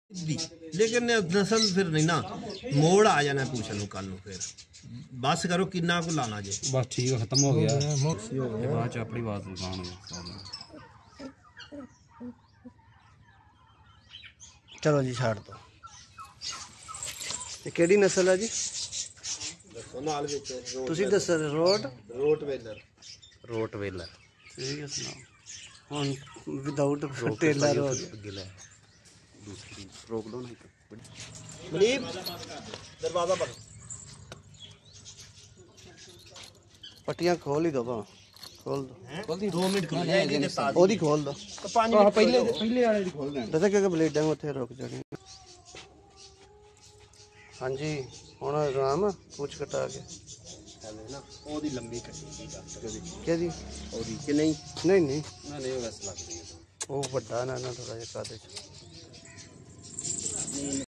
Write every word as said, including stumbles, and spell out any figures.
लेकिन नस्ल फिर नहीं ना मोड़ आ जाना पूछन कल फिर बस करो किन्ना को लाना जे बस ठीक खत्म हो गया बाद अपनी आवाज लगाने चलो जी छाड़ दो केड़ी नस्ल है जी तुसी दस रोट रोट वेलर रोट वेलर ठीक है सुनाओ हुन विदाउट टेलर हो गया दूसरी रोक लो नहीं मनीब दरवाजा बंद पट्टियां खोल ही दो बा खोल दो खोल दी दो मिनट खोल ओदी खोल दो पाँच मिनट पहले पहले वाले दी खोल दें दसा क्या ब्लेडां उत्थे रुक जानी हाँ जी हुण आराम पूछ कटा के ना ओदी लंबी कटी क्या दी ओदी कि नहीं नहीं नहीं ना नहीं वैसे लग रही है वो बड़ा ना ना थोड़ा जिहा कादे च